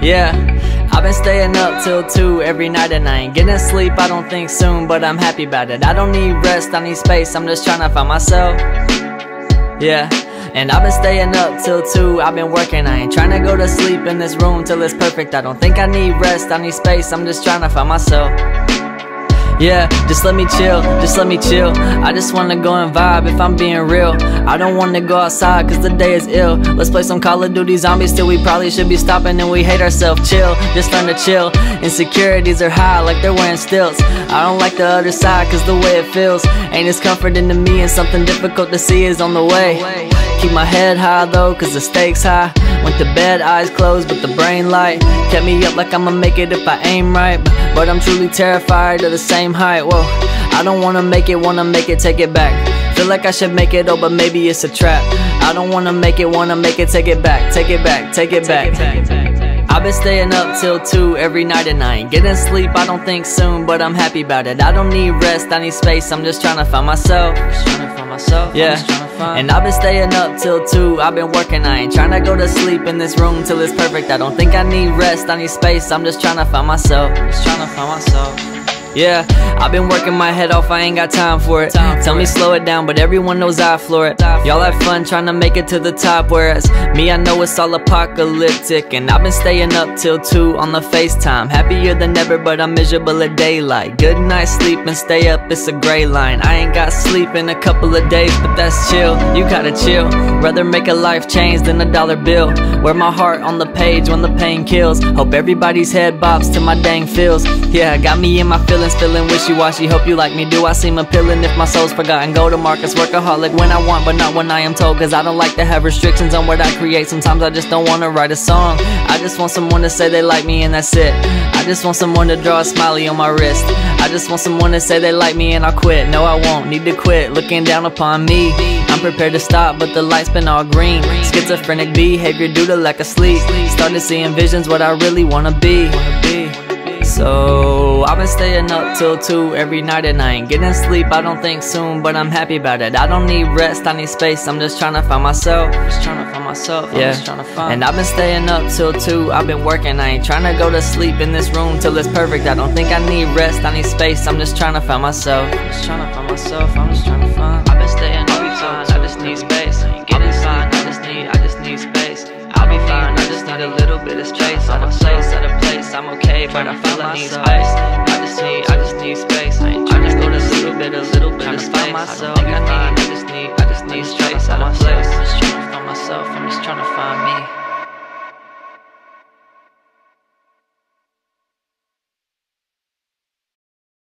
Yeah, I've been staying up till 2 every night and I ain't getting sleep, I don't think soon, but I'm happy about it. I don't need rest, I need space, I'm just trying to find myself. Yeah, and I've been staying up till 2, I've been working, I ain't trying to go to sleep in this room till it's perfect. I don't think I need rest, I need space, I'm just trying to find myself. Yeah, just let me chill, just let me chill. I just wanna go and vibe if I'm being real. I don't wanna go outside cause the day is ill. Let's play some Call of Duty Zombies till we probably should be stopping and we hate ourselves. Chill, just learn to chill. Insecurities are high like they're wearing stilts. I don't like the other side cause the way it feels ain't as comforting to me, and something difficult to see is on the way. Keep my head high though cause the stakes high. Went to bed, eyes closed but the brain light. Kept me up like I'ma make it if I aim right, but I'm truly terrified of the same height. Whoa, I don't wanna make it, take it back. Feel like I should make it, oh but maybe it's a trap. I don't wanna make it, take it back, take it back, take it back. I've been staying up till 2 every night and I ain't getting sleep, I don't think soon, but I'm happy about it. I don't need rest, I need space, I'm just trying to find myself. Yeah, and I've been staying up till 2, I've been working, I ain't trying to go to sleep in this room till it's perfect. I don't think I need rest, I need space, I'm just trying to find myself. Yeah, I've been working my head off, I ain't got time for it. Tell me slow it down, but everyone knows I floor it. Y'all have fun trying to make it to the top, whereas me, I know it's all apocalyptic. And I've been staying up till 2 on the FaceTime. Happier than ever, but I'm miserable at daylight. Good night's sleep and stay up, it's a gray line. I ain't got sleep in a couple of days, but that's chill, you gotta chill. Rather make a life change than a dollar bill. Wear my heart on the page when the pain kills. Hope everybody's head bops to my dang feels. Yeah, got me in my feelings, feeling wishy-washy. Hope you like me, do I seem appealing if my soul's forgotten? Go to Marcus, workaholic when I want but not when I am told, cause I don't like to have restrictions on what I create. Sometimes I just don't want to write a song, I just want someone to say they like me and that's it. I just want someone to draw a smiley on my wrist. I just want someone to say they like me and I'll quit. No, I won't need to quit looking down upon me. I'm prepared to stop but the lights been all green. Schizophrenic behavior due to lack of sleep. Started seeing visions what I really wanna be. So I've been staying up till 2 every night and I ain't getting sleep, I don't think soon, but I'm happy about it. I don't need rest, I need space, I'm just trying to find myself. Yeah, and I've been staying up till 2, I've been working, I ain't trying to go to sleep in this room till it's perfect. I don't think I need rest, I need space, I'm just trying to find myself. I've been staying up till 2, I just need space. I ain't getting sleep, I just need space. I'll be fine, I just need a little bit of space. At a place, I'm okay, but I feel I need space. I just need space. I just need a little bit of space. I don't think I need, I just need space. At a place.